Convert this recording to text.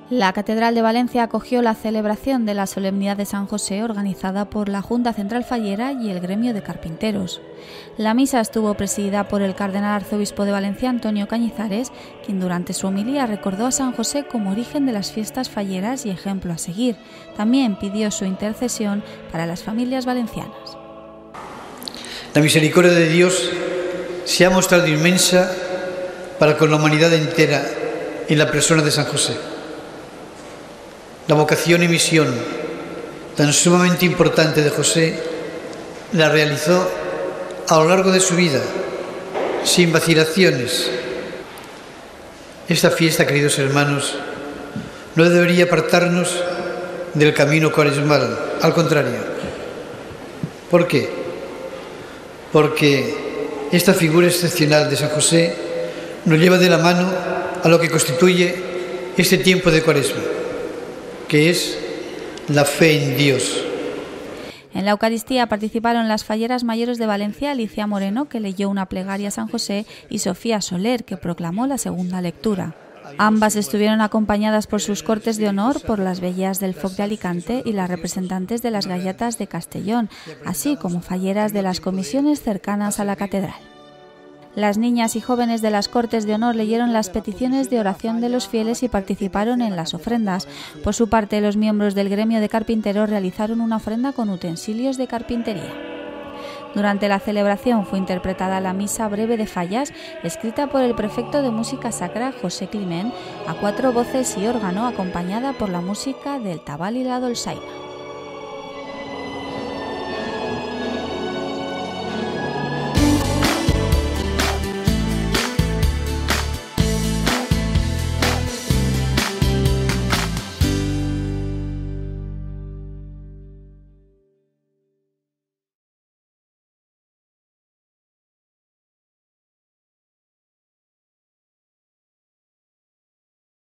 La Catedral de Valencia acogió la celebración de la Solemnidad de San José organizada por la Junta Central Fallera y el Gremio de Carpinteros. La misa estuvo presidida por el cardenal arzobispo de Valencia, Antonio Cañizares, quien durante su homilía recordó a San José como origen de las fiestas falleras y ejemplo a seguir. También pidió su intercesión para las familias valencianas. La misericordia de Dios se ha mostrado inmensa para con la humanidad entera en la persona de San José. La vocación y misión tan sumamente importante de José la realizó a lo largo de su vida, sin vacilaciones. Esta fiesta, queridos hermanos, no debería apartarnos del camino cuaresmal, al contrario. ¿Por qué? Porque esta figura excepcional de San José nos lleva de la mano a lo que constituye este tiempo de Cuaresma, que es la fe en Dios. En la Eucaristía participaron las falleras mayores de Valencia, Alicia Moreno, que leyó una plegaria a San José, y Sofía Soler, que proclamó la segunda lectura. Ambas estuvieron acompañadas por sus cortes de honor, por las velleas del Foc de Alicante y las representantes de las Gallatas de Castellón, así como falleras de las comisiones cercanas a la catedral. Las niñas y jóvenes de las Cortes de Honor leyeron las peticiones de oración de los fieles y participaron en las ofrendas. Por su parte, los miembros del gremio de carpinteros realizaron una ofrenda con utensilios de carpintería. Durante la celebración fue interpretada la misa breve de Fallas, escrita por el prefecto de música sacra José Climent, a 4 voces y órgano, acompañada por la música del tabal y la dolçaina.